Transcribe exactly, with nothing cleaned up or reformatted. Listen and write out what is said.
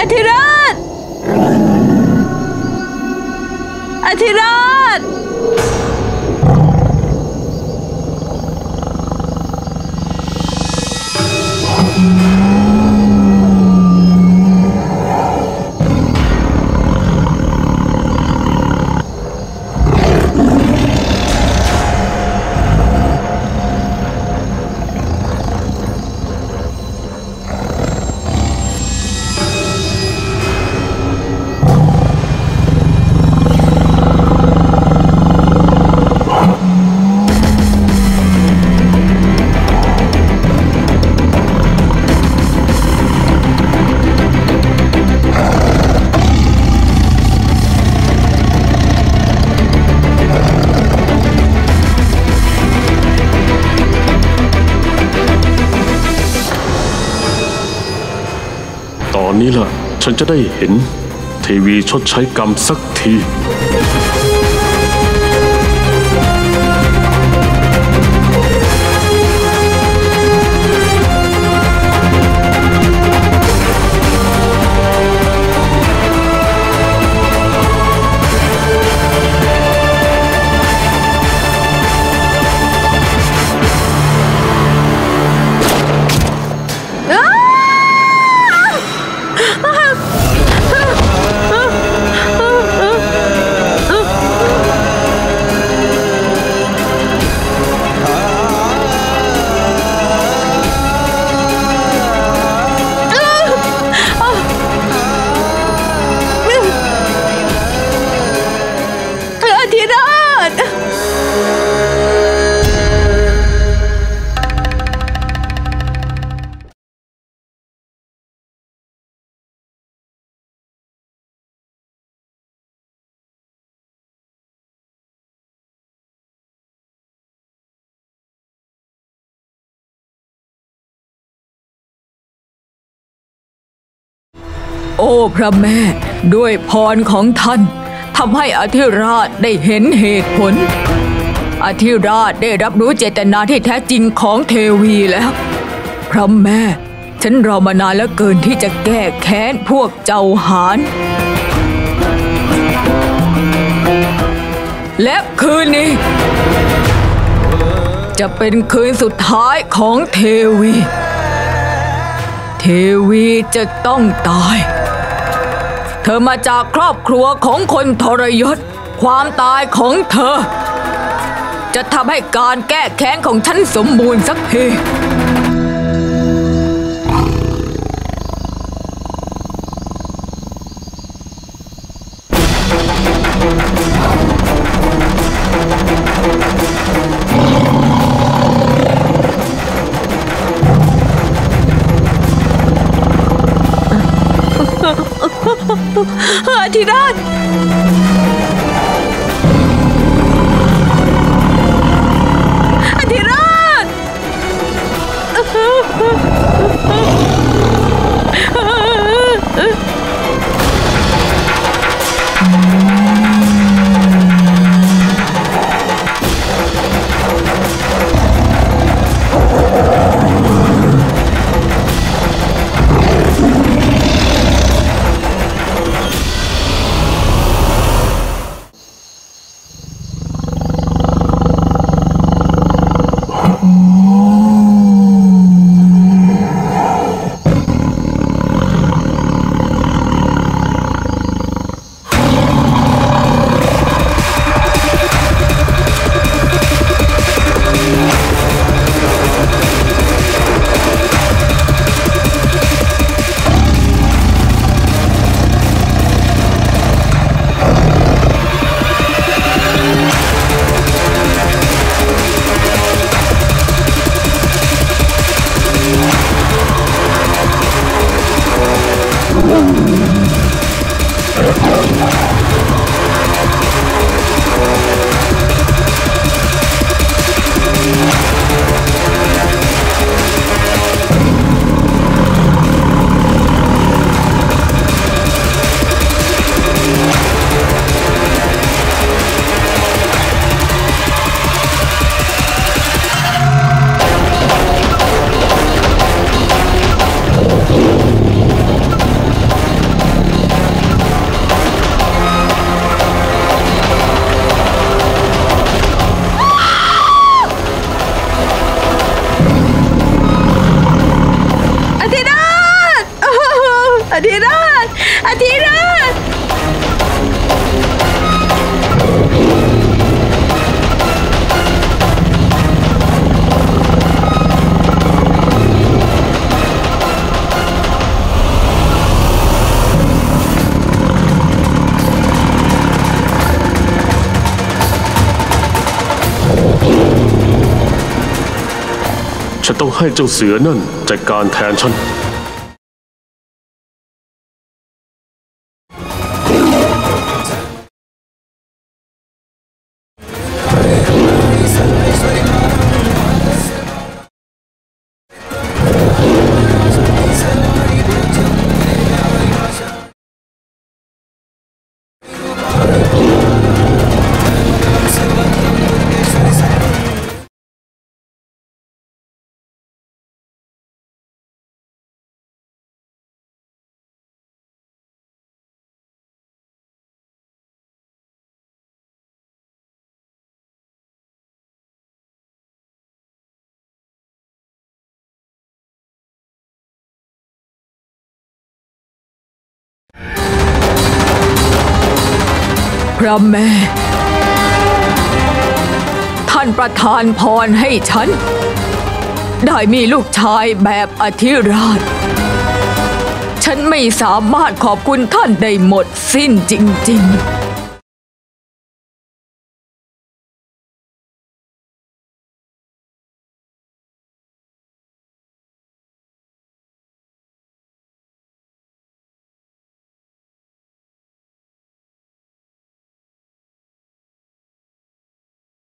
อธิราชอธิราชตอนนี้ล่ะฉันจะได้เห็นเทวีชดใช้กรรมสักทีโอ้พระแม่ด้วยพรของท่านทำให้อธิราชได้เห็นเหตุผลอธิราชได้รับรู้เจตนาที่แท้จริงของเทวีแล้วพระแม่ฉันรอมานานแล้วเกินที่จะแก้แค้นพวกเจ้าหาญและคืนนี้จะเป็นคืนสุดท้ายของเทวีเทวีจะต้องตายเธอมาจากครอบครัวของคนทรยศความตายของเธอจะทำให้การแก้แค้นของฉันสมบูรณ์สักทีอธิราชอธิราชธิราชอธิราชฉันต้องให้เจ้าเสือนั่นจัดการแทนฉันพระแม่ท่านประทานพรให้ฉันได้มีลูกชายแบบอธิราชฉันไม่สามารถขอบคุณท่านได้หมดสิ้นจริงๆ